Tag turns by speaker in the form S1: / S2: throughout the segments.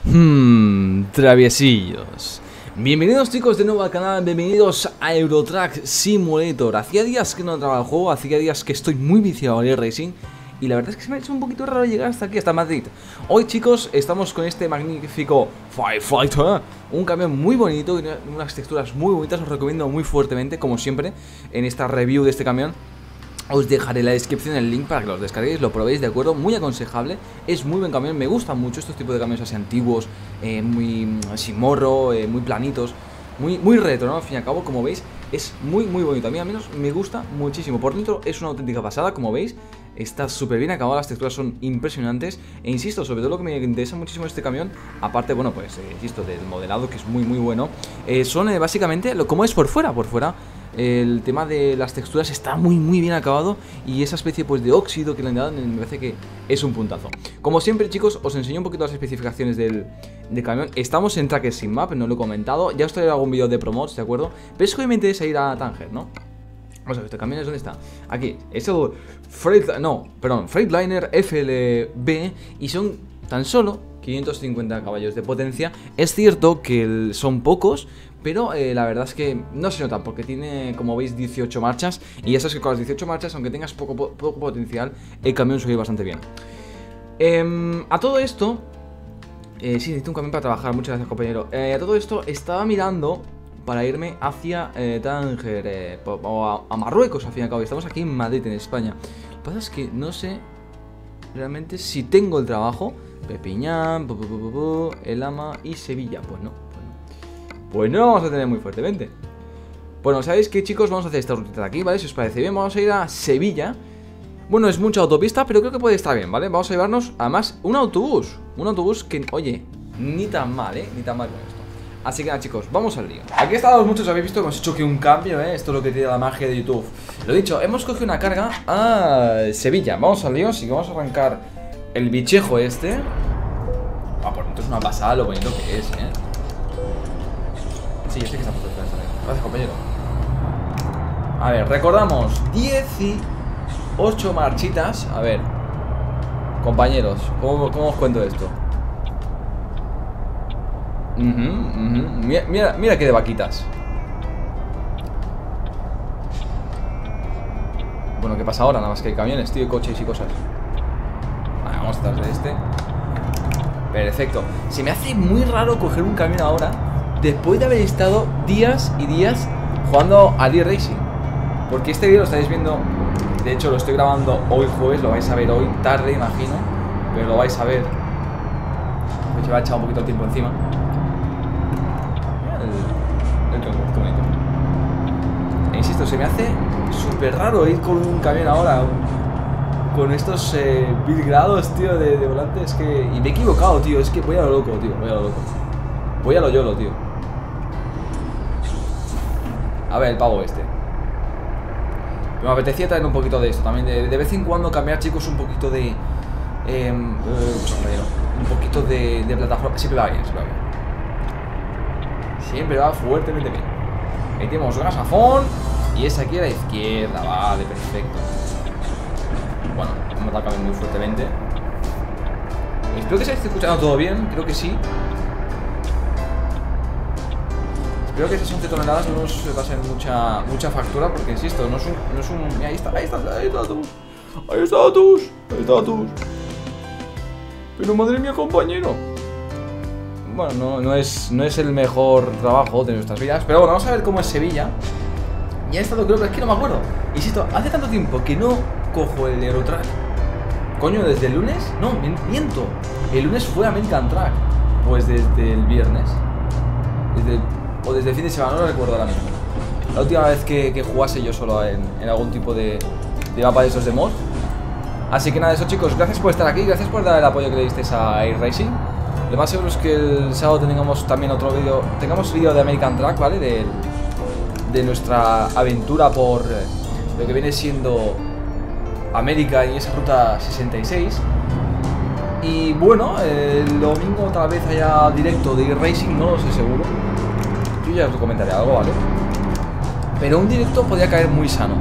S1: Traviesillos. Bienvenidos chicos de nuevo al canal, bienvenidos a Euro Truck Simulator. Hacía días que no entraba al juego, hacía días que estoy muy viciado al racing y la verdad es que se me ha hecho un poquito raro llegar hasta aquí, hasta Madrid. Hoy chicos, estamos con este magnífico Firefighter, un camión muy bonito, unas texturas muy bonitas, os recomiendo muy fuertemente, como siempre, en esta review de este camión. Os dejaré en la descripción el link para que los descarguéis, lo probéis, ¿de acuerdo? Muy aconsejable, es muy buen camión, me gustan mucho estos tipos de camiones así antiguos, muy sin morro, muy planitos, muy retro, ¿no? Al fin y al cabo, como veis, es muy bonito, a mí al menos me gusta muchísimo. Por dentro es una auténtica pasada, como veis, está súper bien acabado, las texturas son impresionantes. E insisto, sobre todo lo que me interesa muchísimo de este camión, aparte, bueno, pues, insisto, del modelado que es muy bueno, son básicamente, como es por fuera, el tema de las texturas está muy bien acabado y esa especie pues de óxido que le han dado me parece que es un puntazo. Como siempre chicos, os enseño un poquito las especificaciones del camión. Estamos en Tracker Sim Map, no lo he comentado, ya os traigo algún vídeo de promots, ¿de acuerdo? Pero es que hoy me interesa ir a Tánger, ¿no? Vamos a ver, este camión es, ¿dónde está? Aquí, es el Freightliner FLB y son tan solo 550 caballos de potencia. Es cierto que son pocos, pero la verdad es que no se nota porque tiene, como veis, 18 marchas. Y ya sabes que con las 18 marchas, aunque tengas poco potencial, el camión sube bastante bien. A todo esto, sí, necesito un camión para trabajar. Muchas gracias, compañero. A todo esto, estaba mirando para irme hacia Tánger o a Marruecos, al fin y al cabo. Estamos aquí en Madrid, en España. Lo que pasa es que no sé realmente si tengo el trabajo. Perpiñán, El Ama y Sevilla. Pues no vamos a tener muy fuertemente. Bueno, ¿sabéis qué, chicos? Vamos a hacer esta rutita de aquí, ¿vale? Si os parece bien, vamos a ir a Sevilla. Bueno, es mucha autopista, pero creo que puede estar bien, ¿vale? Vamos a llevarnos, además, un autobús que, oye, ni tan mal, ni tan mal con esto. Así que nada, chicos, vamos al lío. Aquí estamos, muchos habéis visto que hemos hecho aquí un cambio, Esto es lo que tiene la magia de YouTube. Lo dicho, hemos cogido una carga a Sevilla. Vamos al lío, así que vamos a arrancar el bichejo este. Por dentro es una pasada lo bonito que es, Sí, yo sé que está puesto detrás. Gracias, compañero. A ver, recordamos 18 marchitas. A ver, compañeros, ¿cómo os cuento esto? Mira qué de vaquitas. Bueno, ¿qué pasa ahora? Nada más que hay camiones, tío, coches y cosas. Vale, vamos a tratar de este. Perfecto. Se me hace muy raro coger un camión ahora, después de haber estado días y días jugando al e-racing. Porque este vídeo lo estáis viendo, de hecho lo estoy grabando hoy jueves, lo vais a ver hoy tarde, imagino, pero lo vais a ver. Pues lleva echado un poquito de tiempo encima. El tronco, qué bonito. E insisto, se me hace súper raro ir con un camión ahora, con estos 1000 grados, tío, de volante. Es que... Y me he equivocado, tío, es que voy a lo loco, tío, voy a lo yolo, tío. A ver, el pavo este. Me apetecía traer un poquito de esto también, de vez en cuando cambiar, chicos, un poquito de... un poquito de plataforma. Siempre va bien, siempre va fuertemente bien. Metemos gasafón y es aquí a la izquierda, vale, perfecto. Bueno, hemos dado cambio muy fuertemente. Espero que se esté escuchando todo bien, creo que sí. Espero que esas 11 toneladas no nos va a ser mucha factura, porque insisto, no es un... Mira, ahí está el autobús. Ahí está el autobús. Pero madre mía, compañero. Bueno, no es el mejor trabajo de nuestras vidas, pero bueno, vamos a ver cómo es Sevilla. Ya he estado, creo que es que no me acuerdo. Insisto, hace tanto tiempo que no cojo el Euro Truck. Coño, ¿desde el lunes? No, miento. El lunes fue American Truck. Pues desde el viernes. O desde el fin de semana, no lo recuerdo ahora mismo. La última vez que jugase yo solo en algún tipo de mapa de esos de mod. Así que nada, eso chicos, gracias por estar aquí. Gracias por dar el apoyo que le disteis a Air Racing. Lo más seguro es que el sábado tengamos también otro vídeo. Tengamos vídeo de American Truck, ¿vale? De nuestra aventura por lo que viene siendo América y esa ruta 66. Y bueno, el domingo tal vez haya directo de e-racing, no lo sé seguro. Yo ya os comentaré algo, ¿vale? Pero un directo podría caer muy sano.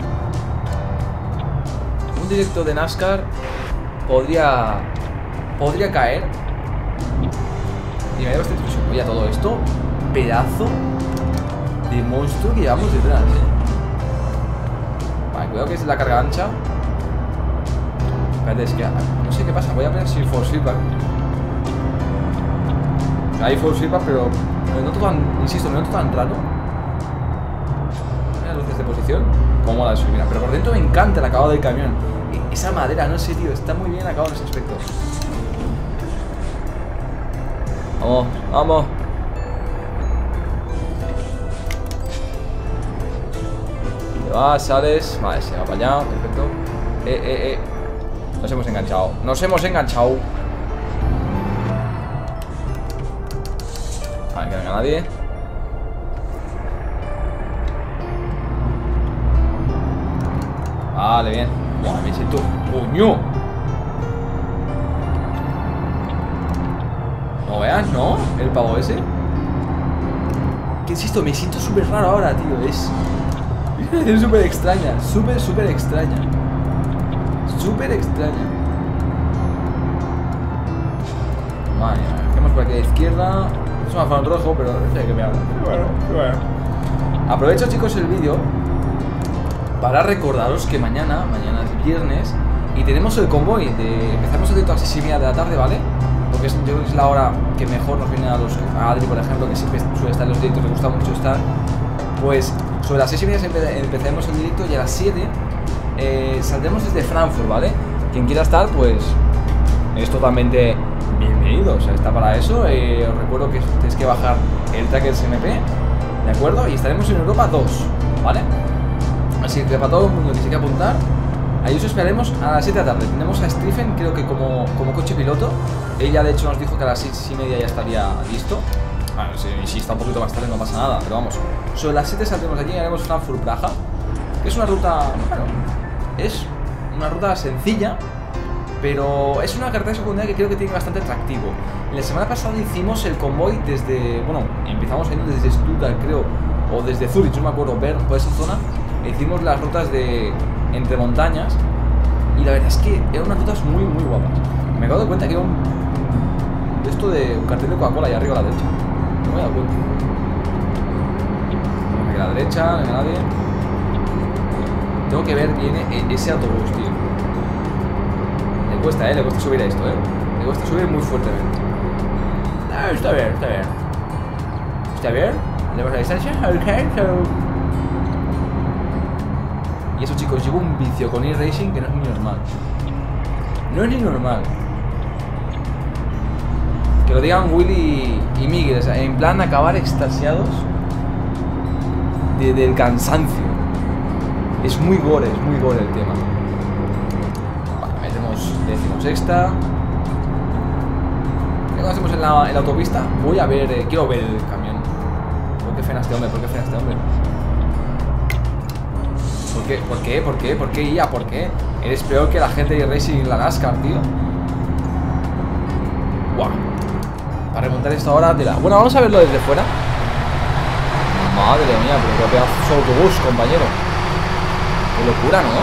S1: Un directo de NASCAR podría caer Y me llevo este intrusión. Oye, a todo esto, pedazo de monstruo que llevamos detrás, Vale, cuidado que es la carga ancha. Espérate, es que no sé qué pasa. Voy a ver si force feedback. Hay force feedback, pero me noto tan, insisto, me noto tan raro. Mira las luces de posición. Cómo mola eso, mira. Pero por dentro me encanta el acabado del camión. Esa madera, no sé, tío, está muy bien acabado en ese aspecto. Vamos, vamos. Te vas, sales. Vale, se va para allá, perfecto. Nos hemos enganchado. Nos hemos enganchado. Vale, que no venga nadie. Vale, bien. Buah, me siento. ¡Coño! No veas, ¿no? El pavo ese. Que insisto, me siento súper raro ahora, tío. Es súper extraña. Súper extraña. Súper extraña. Vale, hacemos por aquí a la izquierda. Es un afán rojo, pero no sé de qué me habla. Bueno. Aprovecho, chicos, el vídeo para recordaros que mañana es viernes y tenemos el convoy. Empezamos el directo a las 6:30 de la tarde, ¿vale? Porque yo creo que es la hora que mejor nos viene a Adri, por ejemplo, que siempre suele estar en los directos, le gusta mucho estar. Pues sobre las 6:30 empezaremos el directo y a las 7 saldremos desde Frankfurt, ¿vale? Quien quiera estar, pues es totalmente bienvenido, o sea, está para eso. Os recuerdo que tenéis que bajar el Trackers MP, ¿de acuerdo? Y estaremos en Europa 2, ¿vale? Así que para todo el mundo que se quiera apuntar, ahí os esperaremos a las 7 de la tarde. Tenemos a Stephen, creo que como coche piloto. Ella de hecho nos dijo que a las 6:30 ya estaría listo. Bueno, si está un poquito más tarde no pasa nada, pero vamos. Sobre las 7 saldremos de aquí y haremos Frankfurt-Praga, que es una ruta, bueno, es una ruta sencilla, pero es una carretera secundaria que creo que tiene bastante atractivo. La semana pasada hicimos el convoy desde, bueno, empezamos yendo desde Stuttgart, creo, o desde Zurich, no me acuerdo, Bern, por esa zona. Hicimos las rutas entre montañas y la verdad es que eran unas rutas muy guapas. Me acabo de cuenta que era un cartel de Coca-Cola ahí arriba a la derecha. No me he dado cuenta. Aquí a la derecha, no hay nadie. Tengo que ver bien ese autobús, tío. Le cuesta subir a esto, Le cuesta subir muy fuertemente. Está bien. Está bien. Tenemos la distancia. Y eso, chicos, llevo un vicio con e-racing que no es ni normal. No es ni normal. Que lo digan Willy y Miguel, o sea, en plan acabar extasiados del cansancio. Es muy gore el tema. Vale, metemos decimosexta. Cuando estemos en la autopista, voy a ver, quiero ver el camión. ¿Por qué frena este hombre? ¿Por qué, IA? ¿Por qué? Eres peor que la gente de Racing en la NASCAR, tío. Guau. Para remontar esto ahora de la... Bueno, vamos a verlo desde fuera. Madre mía, pero qué pedazo de autobús, compañero. Qué locura, ¿no?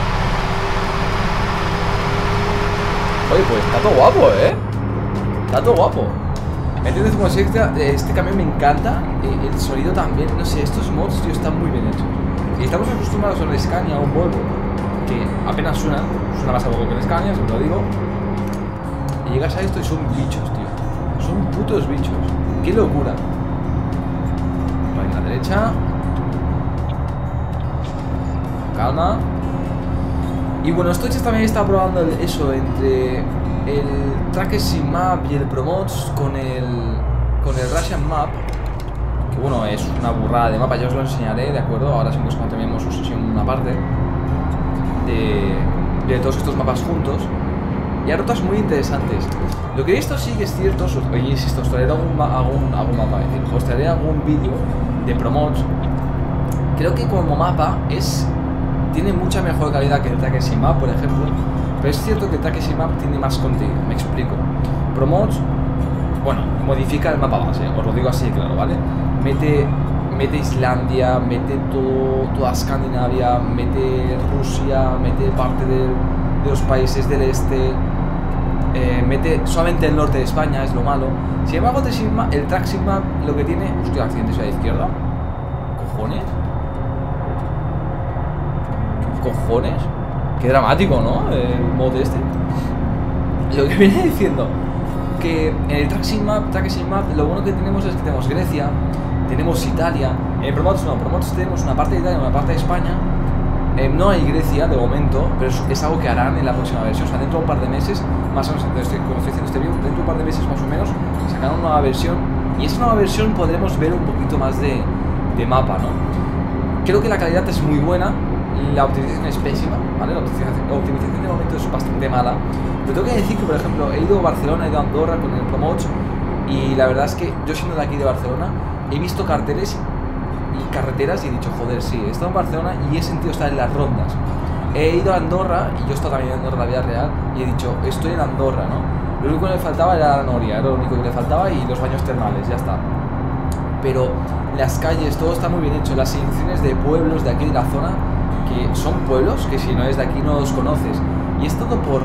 S1: Oye, pues está todo guapo, Está todo guapo. ¿Me entiendes? Como si este camión me encanta. El sonido también, no sé, estos mods, tío, están muy bien hechos. Y estamos acostumbrados a un Scania o un Volvo que apenas suena más a poco que el Scania, siempre lo digo. Y llegas a esto y son bichos, tío. Son putos bichos. ¡Qué locura! Vale, a la derecha. Calma. Y bueno, esto también está probando eso entre el Trackers Sim Map y el Promods con el Russian Map. Que bueno, es una burrada de mapa, ya os lo enseñaré, ¿de acuerdo? Ahora sí, pues cuando terminemos su sesión una parte de todos estos mapas juntos. Y hay rutas muy interesantes. Lo que he visto sí que es cierto, oye, insisto, os traeré algún mapa, es decir, os traeré algún vídeo de Promods. Creo que como mapa tiene mucha mejor calidad que el Trackers Sim Map, por ejemplo. Pero es cierto que el Trackers Sim Map tiene más contenido, me explico. Promods, bueno, modifica el mapa base, os lo digo así, claro, ¿vale? Mete Islandia, mete toda Escandinavia, mete Rusia, mete parte de los países del este, mete solamente el norte de España, es lo malo. Sin embargo, el Tracksim Map lo que tiene... Hostia, accidentes a la izquierda. ¿Cojones? ¿Qué cojones? Qué dramático, ¿no? El mod este. Lo que viene diciendo que en el Tracksim Map lo bueno que tenemos es que tenemos Grecia, tenemos Italia. En Promotes no, en Promotes tenemos una parte de Italia y una parte de España. No hay Grecia de momento, pero es algo que harán en la próxima versión. O sea, dentro de un par de meses, más o menos, como estoy diciendo este vídeo, dentro de un par de meses más o menos, sacarán una nueva versión. Y esa nueva versión podremos ver un poquito más de mapa, ¿no? Creo que la calidad es muy buena, la optimización es pésima, ¿vale? La optimización de momento es bastante mala. Pero tengo que decir que, por ejemplo, he ido a Barcelona, he ido a Andorra con el Promotes, y la verdad es que yo, siendo de aquí de Barcelona, he visto carteles y carreteras y he dicho, joder, sí, he estado en Barcelona y he sentido estar en las rondas. He ido a Andorra y yo he estado también en Andorra, la vida real, y he dicho, estoy en Andorra, ¿no? Lo único que le faltaba era la noria, era lo único que le faltaba, y los baños termales, ya está. Pero las calles, todo está muy bien hecho, las selecciones de pueblos de aquí de la zona, que son pueblos que si no es de aquí no los conoces, y es todo por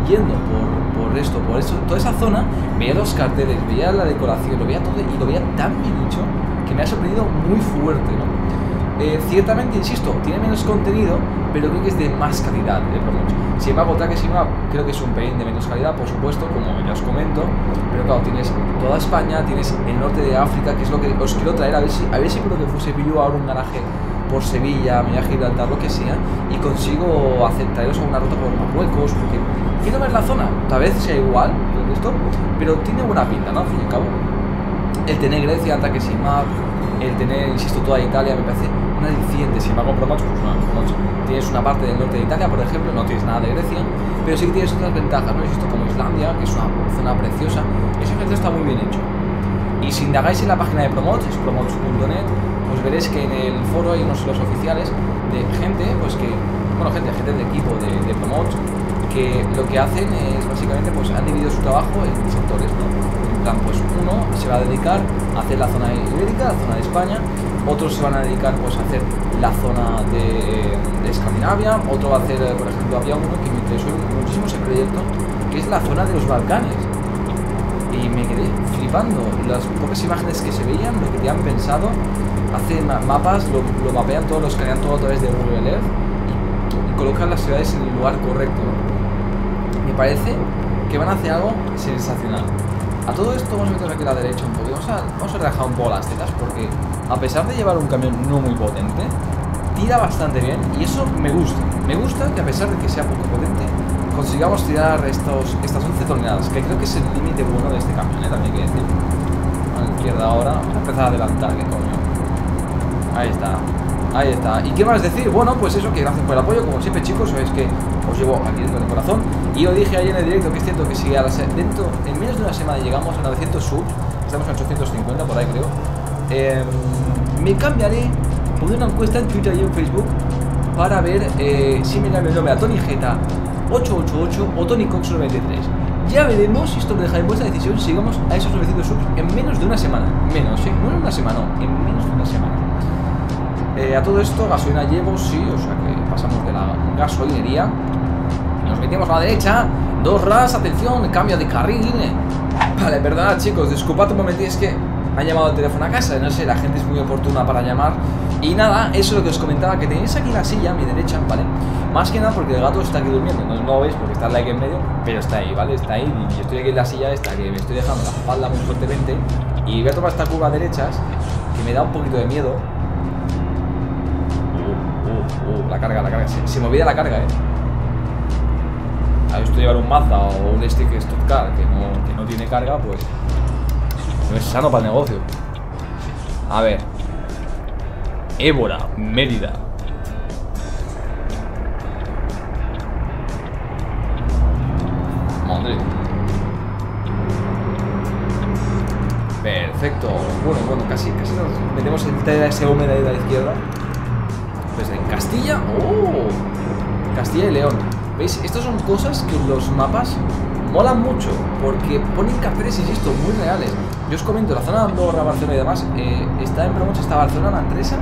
S1: eso, toda esa zona, veía los carteles, veía la decoración, lo veía todo y lo veía tan bien hecho que me ha sorprendido muy fuerte, ¿no? Ciertamente, insisto, tiene menos contenido, pero creo que es de más calidad el Promotes. Sin embargo, Tracksim Map creo que es un pelín de menos calidad, por supuesto, como ya os comento, pero claro, tienes toda España, tienes el norte de África, que es lo que os quiero traer, a ver si por lo que fuese pillo ahora un garaje por Sevilla, me voy a Gibraltar, lo que sea, y consigo traeros a una ruta por Marruecos, porque quiero ver la zona, tal vez sea igual todo esto, pero tiene buena pinta, ¿no? Al fin y al cabo, el tener Grecia, Tracksim Map, el tener, insisto, toda Italia, me parece una aliciente. Si me hago Promotes, pues no, tienes una parte del norte de Italia, por ejemplo, no tienes nada de Grecia, pero sí que tienes otras ventajas, ¿no? Insisto, como Islandia, que es una zona preciosa, ese efecto está muy bien hecho. Y si indagáis en la página de Promotes, es promotes.net, pues veréis que en el foro hay unos los oficiales de gente, pues que, bueno, gente del equipo de Promotes, que lo que hacen es básicamente, pues han dividido su trabajo en sectores, ¿no? En plan, pues uno se va a dedicar a hacer la zona ibérica, la zona de España, otros se van a dedicar pues a hacer la zona de Escandinavia, otro va a hacer, por ejemplo, había uno que me interesó muchísimo ese proyecto, que es la zona de los Balcanes. Y me quedé flipando las pocas imágenes que se veían, lo que te han pensado, hacen mapas, lo mapean todos, lo escanean todo a través de Google Earth y colocan las ciudades en el lugar correcto, ¿no? Me parece que van a hacer algo sensacional. A todo esto vamos a meter aquí a la derecha un poco, vamos a relajar un poco las tetas, porque a pesar de llevar un camión no muy potente, tira bastante bien y eso me gusta. Me gusta que a pesar de que sea poco potente, consigamos tirar estas 11 toneladas, que creo que es el límite bueno de este camión, también hay que decir. A la izquierda ahora, vamos a empezar a adelantar, que coño. Ahí está, ahí está. ¿Y qué más decir? Bueno, pues eso, que gracias por el apoyo, como siempre, chicos, sabéis que os llevo aquí dentro del corazón. Y os dije ayer en el directo que es cierto que si en menos de una semana llegamos a 900 subs, estamos en 850 por ahí creo, me cambiaré, pondré una encuesta en Twitter y en Facebook para ver si me cambio el nombre a Tony Geta 888 o Tony Cox 93. Ya veremos si esto me deja en vuestra decisión si llegamos a esos 900 subs en menos de una semana. Menos, no en una semana, no, en menos de una semana. A todo esto, gasolina llevo, sí, o sea que pasamos de la gasolinería, nos metemos a la derecha, 2 RAS, atención, cambio de carril. Vale, perdonad chicos, disculpad un momento, es que me ha llamado el teléfono a casa, no sé, la gente es muy oportuna para llamar. Y nada, eso es lo que os comentaba, que tenéis aquí la silla a mi derecha, ¿vale? Más que nada porque el gato está aquí durmiendo, no lo veis porque está el like en medio, pero está ahí, ¿vale? Está ahí y yo estoy aquí en la silla esta, que me estoy dejando la espalda muy fuertemente. Y voy a tomar esta curva a derechas, que me da un poquito de miedo. La carga, se me olvida la carga, A ver, esto llevar un Mazda o un stick Stuttgart que no tiene carga, pues no es sano para el negocio. A ver, Évora, Mérida. Madre. Perfecto. Bueno, casi nos metemos en ese húmeda de la izquierda. Pues en Castilla, Castilla y León. ¿Veis? Estas son cosas que los mapas molan mucho, porque ponen carteles, insisto, muy reales. Yo os comento, la zona de Andorra, Barcelona y demás, está en Promotes, está Barcelona, Manresa,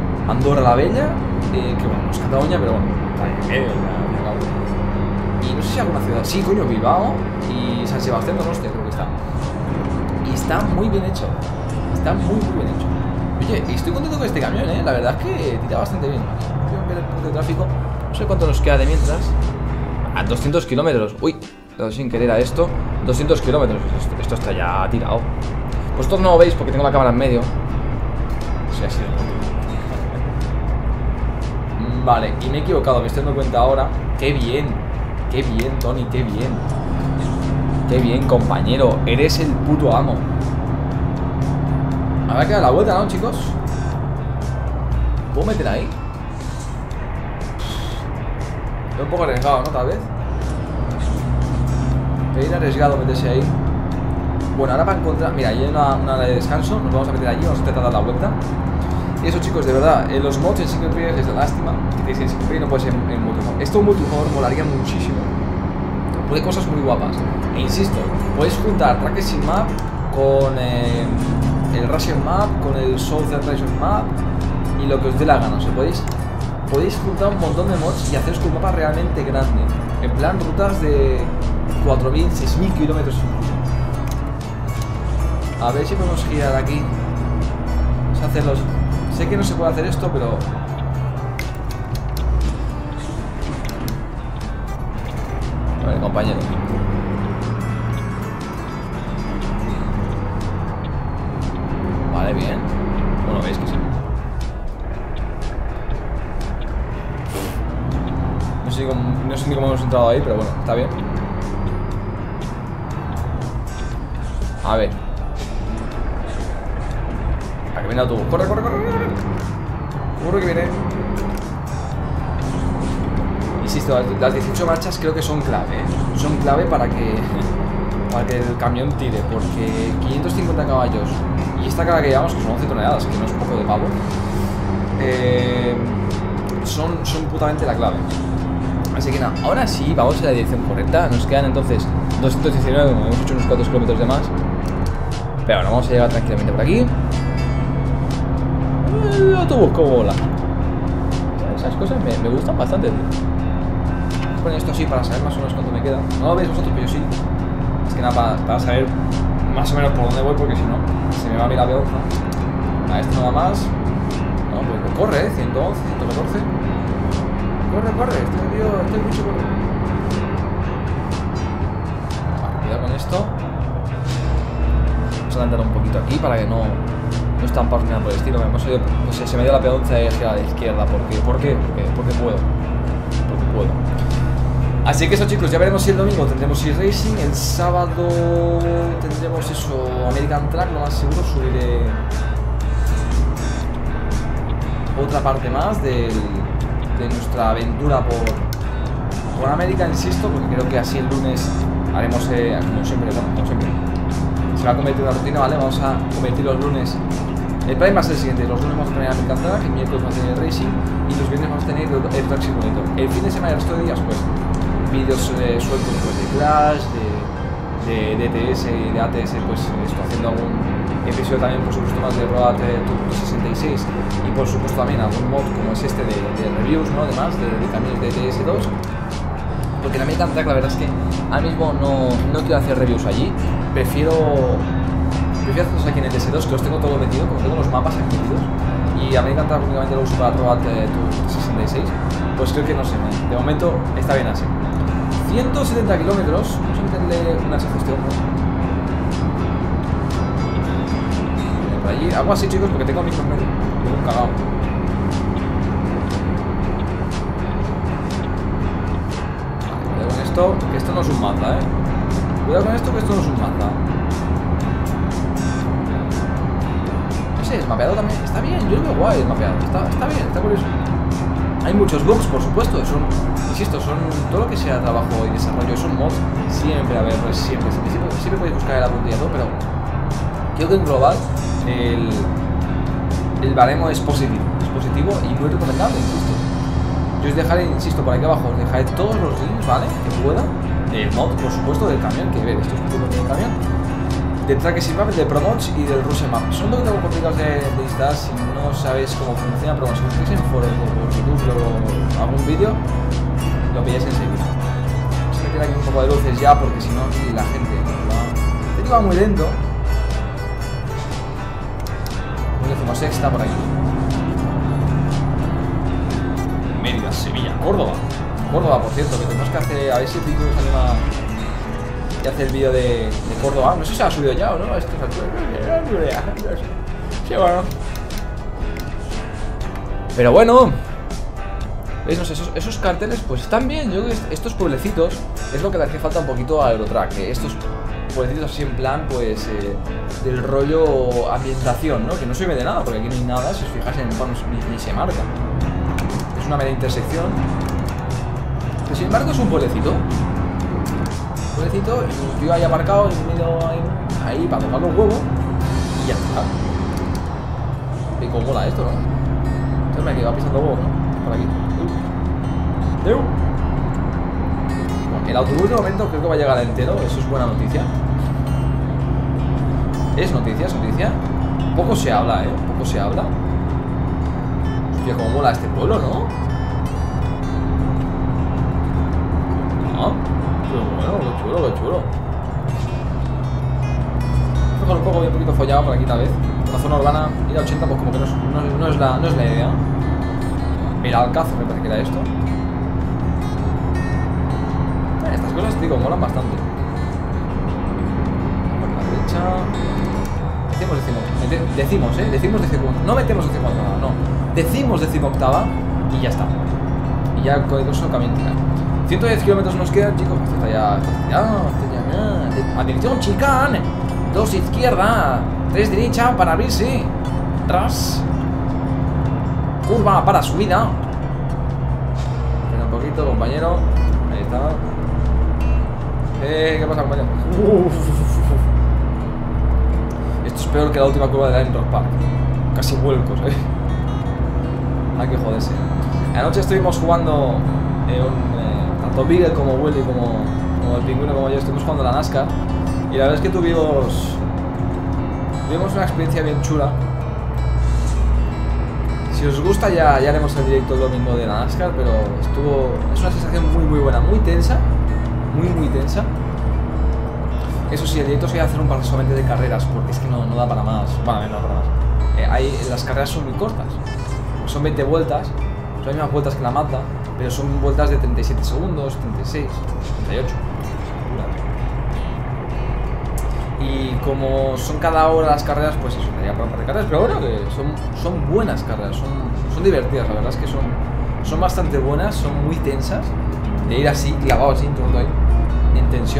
S1: Andorra la Bella, que bueno, no es Cataluña, pero bueno, está en medio, y no sé si alguna ciudad. Sí, coño, Bilbao y San Sebastián, no, hostia, creo que está. Y está muy bien hecho. Está muy bien hecho. Oye, estoy contento con este camión, la verdad es que tira bastante bien. Voy a ver el punto de tráfico. No sé cuánto nos queda de mientras. A 200 kilómetros. Uy, le doy sin querer a esto. 200 kilómetros. Esto está ya tirado. Vosotros no lo veis porque tengo la cámara en medio. Sí, así de vale, y me he equivocado, me estoy dando cuenta ahora. Qué bien, Tony, qué bien. Qué bien, compañero. Eres el puto amo. Habrá que dar la vuelta, ¿no, chicos? ¿Puedo meter ahí? Es un poco arriesgado, ¿no? Tal vez. Es arriesgado meterse ahí. Bueno, ahora para encontrar... Mira, ahí hay una de descanso. Nos vamos a meter allí, vamos a intentar dar la vuelta. Y eso, chicos, de verdad, los mods en single player es la lástima que tenéis en single player y no puede ser en multijugador. Esto en multijugador molaría muchísimo. Puede cosas muy guapas. E insisto, podéis juntar Tracking Map con el Russian Map, con el South Russian Map y lo que os dé la gana. O sea, podéis juntar un montón de mods y haceros un mapa realmente grande. En plan, rutas de 4.000, 6.000 kilómetros incluso. A ver si podemos girar aquí. Vamos a hacerlos. Sé que no se puede hacer esto, pero... Vale, compañero. Vale, bien. Bueno, veis que sí. No sé ni cómo hemos entrado ahí, pero bueno, está bien. A ver. A que viene el autobús. Corre. Corre que viene. Insisto, las 18 marchas creo que son clave, Son clave para que el camión tire. Porque 550 caballos y esta carga que llevamos, que son 11 toneladas, que no es un poco de pavo, son putamente la clave. Así que nada, ahora sí, vamos en la dirección correcta. Nos quedan entonces 219, hemos hecho unos 4 kilómetros de más. Pero bueno, vamos a llegar tranquilamente por aquí. El autobús como bola. Esas cosas me gustan bastante, tío. Voy a poner esto así para saber más o menos cuánto me queda. No lo veis vosotros, pero yo sí. Es que nada, para saber más o menos por dónde voy, porque si no, se me va a mirar la peonza. A esto nada más. No, pues corre, 111, 114. Corre, este mucho corre. Vale, cuidado con esto. Vamos a adelantar un poquito aquí para que no estampar ni nada por el estilo. Hemos ido, no sé, se me dio la peonza hacia la izquierda. ¿Por qué? Porque puedo. Así que eso, chicos, ya veremos si el domingo tendremos eRacing. El sábado tendremos eso, American Track, lo más seguro. Subiré otra parte más de nuestra aventura por América, insisto, porque creo que así el lunes haremos, como siempre, se va a convertir en una rutina, ¿vale? Vamos a convertir los lunes. El plan va a ser el siguiente: los lunes vamos a tener American Track, el miércoles vamos a tener Racing y los viernes vamos a tener el Track Simulator. El fin de semana y el resto de días, pues, vídeos sueltos pues, de Clash, de DTS y de ATS, pues estoy haciendo algún episodio también, por supuesto, más de Road Tour 66 y por supuesto también algún mod como es este de reviews, ¿no? Además de camiones de TS2, porque en American Track la verdad es que ahora mismo no quiero hacer reviews allí. Prefiero hacerlos aquí en el TS2, que los tengo todo metido, como tengo los mapas aquí metidos, y American Track únicamente lo uso para Road Tour 66, pues creo que no sé, de momento está bien así. 170 kilómetros, vamos a meterle una exhaustión, ¿no? Por allí, algo así, chicos, porque tengo mis medio, tengo un cagao. Vale, cuidado con esto, que esto no es un Mazda, Cuidado con esto, que esto no es un Mazda. No sé, el mapeado también está bien, yo lo veo guay el mapeado, está bien, está curioso. Hay muchos bugs, por supuesto, insisto, son todo lo que sea trabajo y desarrollo, son mods, siempre a ver, pues siempre podéis buscar el apuntillado, pero creo que en global el baremo es positivo y muy recomendable, insisto. Yo os dejaré, insisto, por aquí abajo, os dejaré todos los links, ¿vale? Que pueda, el mod, por supuesto, del camión, que ver, esto es un del camión, del Tracking Map, del Promoch y del Russian Map. Son un poquito complicados de instalar si no sabéis cómo funciona, pero si busquéis en foros o por YouTube o algún vídeo, lo pilláis enseguida. Vamos a meter metiendo aquí un poco de luces ya, porque si no, aquí la gente va... Este va muy lento. Muy decimosexta por aquí. Mérida, Sevilla, Córdoba. Córdoba, por cierto, que tenemos que hacer... A ver si Pico se anima y hace el vídeo de Córdoba. No sé si se ha subido ya o no. Esto es... Sí, bueno. Pero bueno, ¿veis? No sé, esos carteles pues están bien. Yo creo que estos pueblecitos es lo que le hace falta un poquito a Eurotrack, que estos pueblecitos así en plan pues del rollo ambientación, ¿no? Que no sirve de nada porque aquí no hay nada. Si os fijáis en el mapa ni se marca. Es una media intersección. Pero sin embargo es un pueblecito. Un pueblecito y un tío ahí aparcado y medio ahí para tocar los huevos. Y ya está. Y cómo mola esto, ¿no? Me va pisando huevos, ¿no? Por aquí. Bueno, el autobús de momento creo que va a llegar entero. Eso es buena noticia. Es noticia, es noticia. Poco se habla, poco se habla. Hostia, cómo mola este pueblo, ¿no? Ah, qué bueno, qué chulo, qué chulo. Un poco bien poquito follado por aquí tal vez. La zona urbana ir a 80 pues como que no es la idea. Mira, Alcázar me parece que era esto. Estas cosas, digo, molan bastante. Por la derecha. Decimos decimoctava. No metemos decimoctava, no. Decimos decimoctava y ya está. Y ya con eso también tira. 110 kilómetros nos quedan, chicos. Está ya. Atención, chicane. 2 izquierda. 3 derecha para abrirse. Tras. Curva para subida. Espera un poquito, compañero. Ahí está. ¿Qué pasa, compañero? Esto es peor que la última curva de la Rock Park. Casi vuelcos, Hay que joderse. Anoche estuvimos jugando tanto Beagle como Willy como el pingüino como yo estuvimos jugando la NASCAR. Y la verdad es que tuvimos una experiencia bien chula. Si os gusta ya haremos el directo el domingo de la NASCAR, pero es una sensación muy buena, muy tensa, muy tensa. Eso sí, el directo se va a hacer un par solamente de carreras, porque es que no da para más. Bueno, no da para más. Las carreras son muy cortas, son 20 vueltas, son las mismas vueltas que la Mazda, pero son vueltas de 37 segundos, 36, 38. Y como son cada hora las carreras, pues eso, sería para un par de carreras. Pero bueno, que son buenas carreras, son divertidas, la verdad es que son bastante buenas, son muy tensas. De ir así, clavado así, todo ahí, en tensión.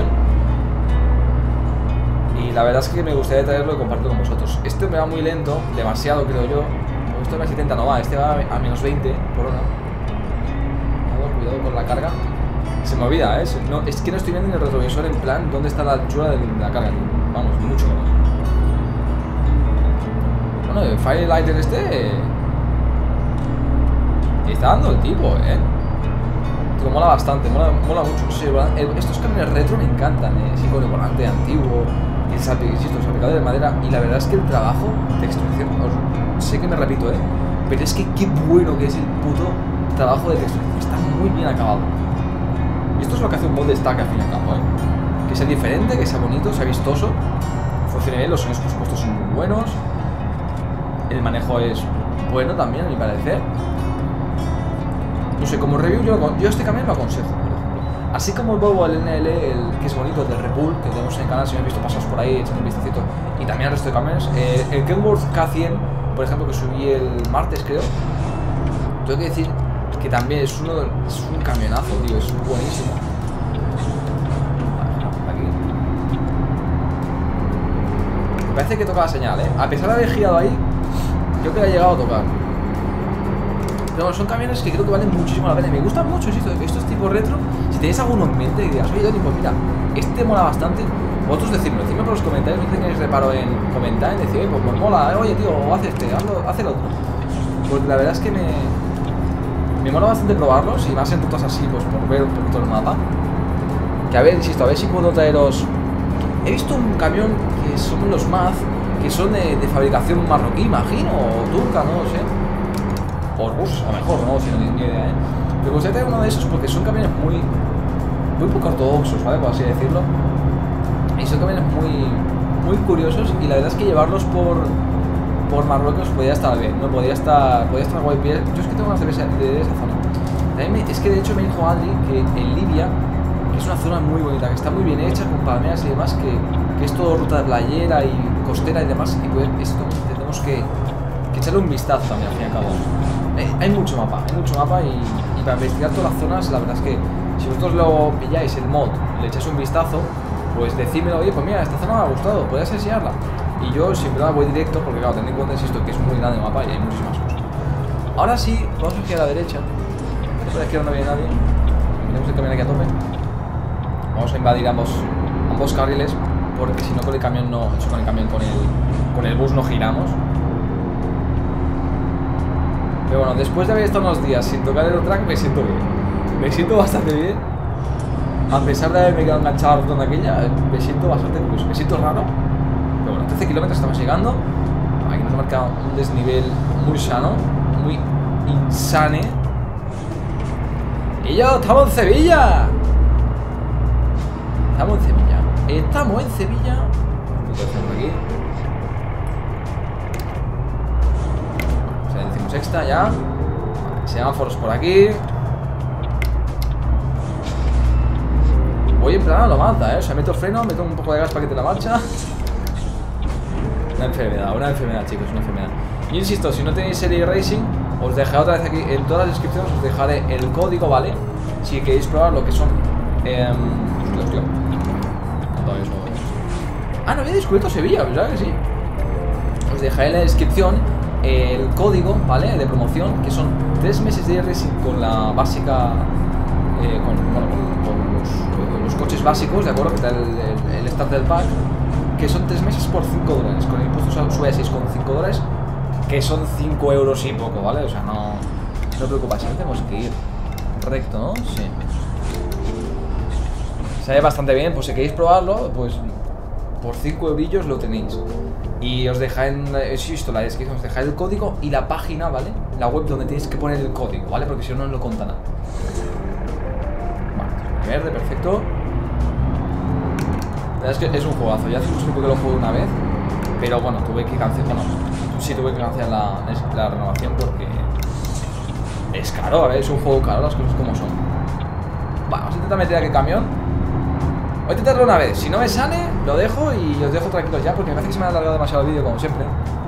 S1: Y la verdad es que me gustaría traerlo y compartirlo con vosotros. Este me va muy lento, demasiado creo yo. Esto a 70 no va, este va a menos 20 por hora. Cuidado con la carga. Se me olvida, no, es que no estoy viendo en el retrovisor en plan dónde está la anchura de la carga. Vamos, mucho menos. Bueno, el Firelighter este está dando el tipo, Tío, mola bastante, mola mucho. Sí, estos camiones retro me encantan, así con el volante antiguo, el salpicado de madera. Y la verdad es que el trabajo de extracción, sé que me repito, pero es que qué bueno que es el puto trabajo de extracción. Está muy bien acabado. Y esto es lo que hace un mod de stack al fin y al cabo, que sea diferente, que sea bonito, sea vistoso, funcione bien, los sonidos por supuesto son muy buenos, el manejo es bueno también a mi parecer. No sé, como review yo este camión lo aconsejo, por ejemplo. Así como el Volvo, el NL, que es bonito, el de Repul, que tenemos en el canal, si me habéis visto pasados por ahí, echando un vistacito, y también el resto de camiones. El Kenworth K100, por ejemplo, que subí el martes creo, tengo que decir que también es un camionazo, tío, es buenísimo. Aquí. Me parece que toca la señal, a pesar de haber girado ahí, creo que ha llegado a tocar. Pero son camiones que creo que valen muchísimo la pena. Me gustan mucho estos tipos retro. Si tenéis alguno en mente y digas, oye Doni, pues mira, este mola bastante, vosotros decidme por los comentarios, no tenéis reparo en comentar, en decir, oye, pues mola, oye tío, haz este, haz el otro. Porque la verdad es que me mola bastante probarlos, y más en rutas así, pues por ver un poquito el mapa. Que a ver, insisto, a ver si puedo traeros. He visto un camión que son los MAZ, que son de fabricación marroquí, imagino, o turca, no lo sé. O rusos, a lo mejor, no, si no tengo ni idea, Me gustaría traer uno de esos porque son camiones muy poco ortodoxos, ¿vale? Por así decirlo. Y son camiones muy curiosos, y la verdad es que llevarlos por Marruecos podía estar bien, ¿no? Podía estar guay. Yo es que tengo una cerveza de esa zona. Es que de hecho me dijo Adri que en Libia, que es una zona muy bonita, que está muy bien hecha, con palmeras y demás, que es todo ruta de playera y costera y demás, y pues esto tenemos que echarle un vistazo también, al fin y al cabo. Hay mucho mapa y para investigar todas las zonas, la verdad es que si vosotros lo pilláis el mod, le echáis un vistazo, pues decídmelo, oye, pues mira, esta zona me ha gustado, ¿podrías enseñarla? Y yo siempre voy directo, porque claro, tened en cuenta esto, que es muy grande el mapa y hay muchísimas cosas. Ahora sí, vamos a girar a la derecha. Por la izquierda no viene nadie. Miremos el camión aquí a tope. Vamos a invadir ambos carriles, porque si no con el camión no, hecho con el camión, con el bus no giramos. Pero bueno, después de haber estado unos días sin tocar el Eurotrack, me siento bien. Me siento bastante bien. A pesar de haberme quedado enganchado a la rotonda aquella, me siento bastante curioso. Me siento raro. Pero bueno, 13 kilómetros estamos llegando. Aquí nos marca un desnivel muy sano, muy insane. Y yo, estamos en Sevilla. Estamos en Sevilla. Aquí. O sea, decimos sexta ya. Vale, semáforos por aquí. Voy en plan a lo Mazda, O sea, meto el freno, meto un poco de gas para que te la marcha. Una enfermedad, chicos, una enfermedad. Y insisto, si no tenéis serie Racing, os dejaré otra vez aquí en todas las descripciones, os dejaré el código, ¿vale? Si queréis probar lo que son. No había descubierto Sevilla, ¿verdad que sí? Os dejaré en la descripción el código, ¿vale? De promoción, que son 3 meses de Racing con la básica. Con los coches básicos, ¿de acuerdo? Que está el starter pack, que son 3 meses por $5. Con el impuesto sube a $6,5, que son 5 euros y poco, ¿vale? O sea, no preocupáis, no tenemos que ir recto, ¿no? Sí. Se ve bastante bien, pues si queréis probarlo, pues por 5 eurillos lo tenéis. Y os dejaré en la descripción, os dejaré el código y la página, ¿vale? La web donde tenéis que poner el código, ¿vale? Porque si no, no lo conta nada. Vale, verde, perfecto. La verdad es que es un juegazo, ya hace mucho tiempo que lo jugué una vez, pero bueno, tuve que cancelar, la renovación porque es caro, a ver, es un juego caro, las cosas como son. Vamos a intentar meter aquí el camión. Voy a intentarlo una vez, si no me sale, lo dejo y os dejo tranquilos ya, porque me parece que se me ha alargado demasiado el vídeo, como siempre.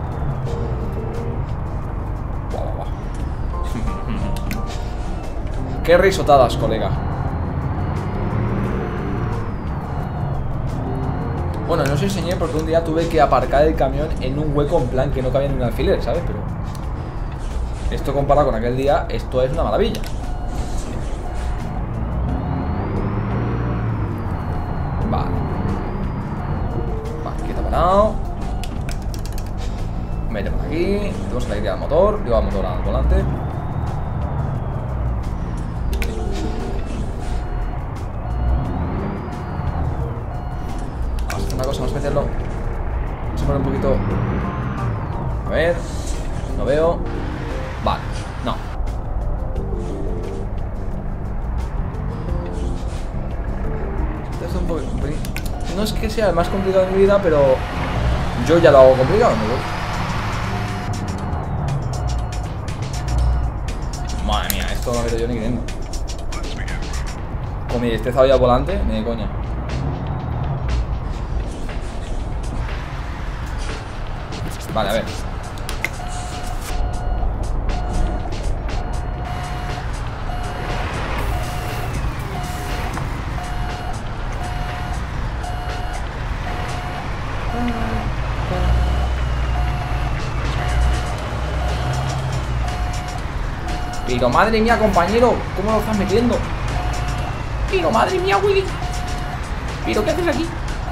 S1: Qué risotadas, colega. Bueno, no os enseñé porque un día tuve que aparcar el camión en un hueco en plan que no cabía ni un alfiler, ¿sabes? Pero esto comparado con aquel día, esto es una maravilla. Vale, aquí está parado. Mete por aquí. Tenemos la idea al motor. Lleva el motor al volante. Una cosa, vamos a meterlo. Vamos a poner un poquito. A ver. Lo veo. Vale, no. Esto es un poco. No es que sea el más complicado de mi vida, pero yo ya lo hago complicado, amigo. Madre mía, esto no lo meto yo ni queriendo. Con mi destreza hoy al volante, ni de coña. Vale, a ver. Pero madre mía, compañero, ¿cómo lo estás metiendo? Pero madre mía, Willy. ¿Pero qué haces aquí?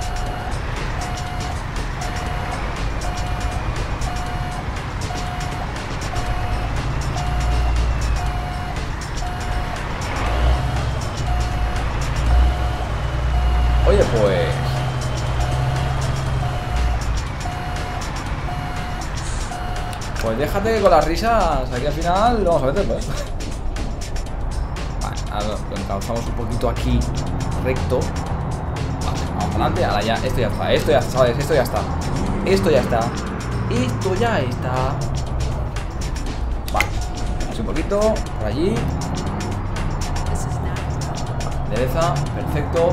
S1: Oye, pues déjate que con las risas aquí al final lo vamos a meter, pues. Vale, ahora lo encauzamos un poquito aquí recto. Vale, vamos adelante. Ahora ya, esto ya está. Esto ya está, ¿sabes? Esto ya está. Esto ya está. Esto ya está. Vale. Así un poquito. Por allí. Dereza. Perfecto.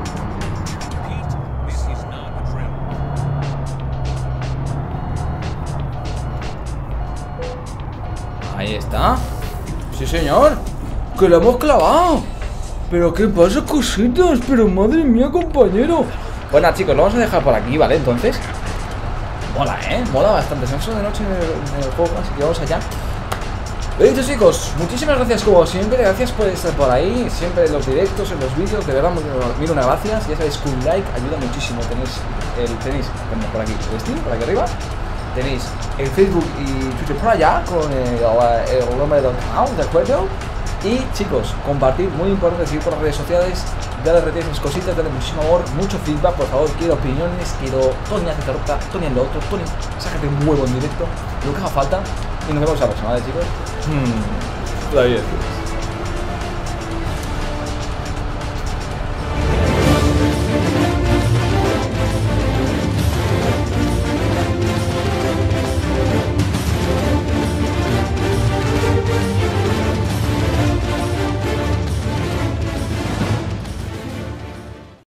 S1: Ahí está. Sí, señor. Que lo hemos clavado. Pero qué pasa, cositas. Pero madre mía, compañero. Bueno, chicos, lo vamos a dejar por aquí, ¿vale? Entonces mola, mola bastante. Son de noche en el juego, así que vamos allá. Lo dicho, chicos, muchísimas gracias como siempre. Gracias por estar por ahí. Siempre en los directos, en los vídeos. De verdad, mil una gracias. Ya sabéis que un like ayuda muchísimo. Tenéis por aquí el Steam, por aquí arriba. Tenéis el Facebook y Twitter por allá con el nombre del canal, ¿de acuerdo? Y chicos, compartir, muy importante, seguir por las redes sociales, darle redes esas cositas, darle muchísimo amor, mucho feedback, por favor, quiero opiniones, quiero Tony hace tarota, Tony en lo otro, Tony, sácate un huevo en directo, lo que haga falta, y nos vemos la próxima, ¿vale, chicos? Está bien.